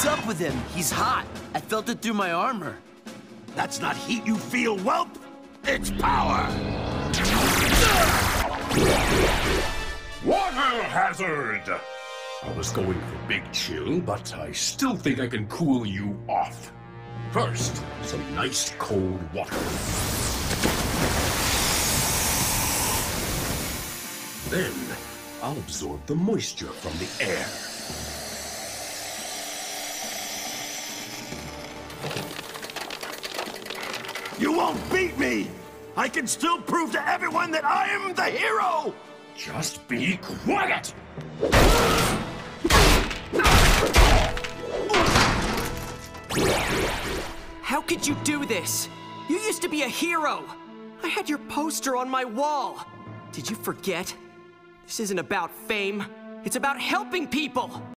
What's up with him? He's hot. I felt it through my armor. That's not heat you feel, whelp. It's power. Water hazard! I was going for big chill, but I still think I can cool you off. First, some nice cold water. Then, I'll absorb the moisture from the air. You won't beat me! I can still prove to everyone that I am the hero! Just be quiet! How could you do this? You used to be a hero! I had your poster on my wall! Did you forget? This isn't about fame. It's about helping people!